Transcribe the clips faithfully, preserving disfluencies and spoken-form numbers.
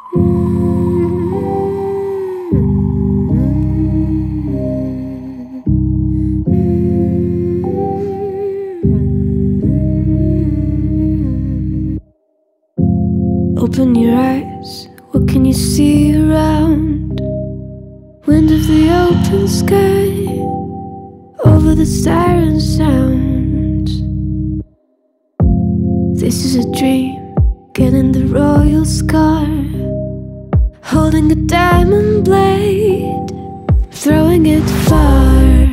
Open your eyes, what can you see around? Wind of the open sky, over the siren sounds. This is a dream, getting the royal scar, holding a diamond blade, throwing it far.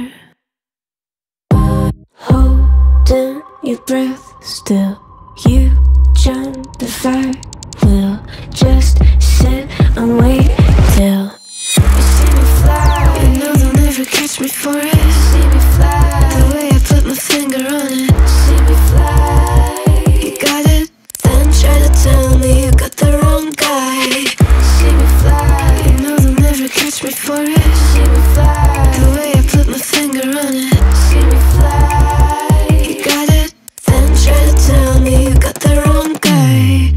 Holding your breath still, you jump the fire. We'll just sit and wait till you see me fly. You know they'll never catch me for it. See me fly, the way I put my finger on it. See me fly, you got it, then try to tell me you got the wrong guy. See me fly, you know they'll never catch me for it. See me fly, the way I put my finger on it. See me fly, you got it, then try to tell me you got the wrong guy.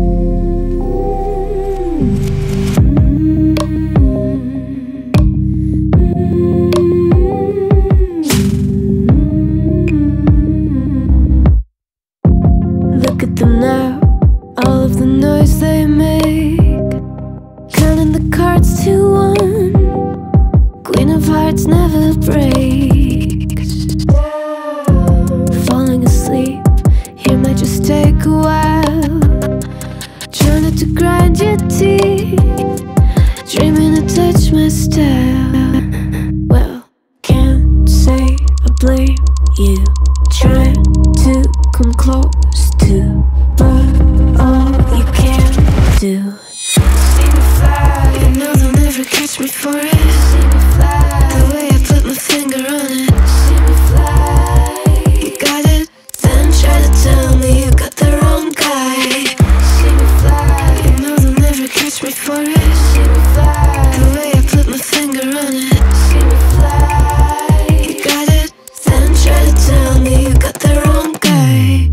Look at them now, all of the noise they make, counting the cards to one. Queen of hearts never breaks. Falling asleep, here might just take a while. Trying not to grind your teeth, dreaming to touch my style. Well, can't say I blame you, trying to come close to, but all you can do. See me fly, you know they'll never catch me for it. See me fly, the way I put my finger on it. See me fly, you got it, then try to tell me you got the wrong guy. See me fly, you know they'll never catch me for it. See me fly, the way I put my finger on it. See me fly, you got it, then try to tell me you got the wrong guy.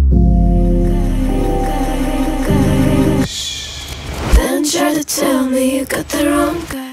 Then try to tell me you got the wrong guy.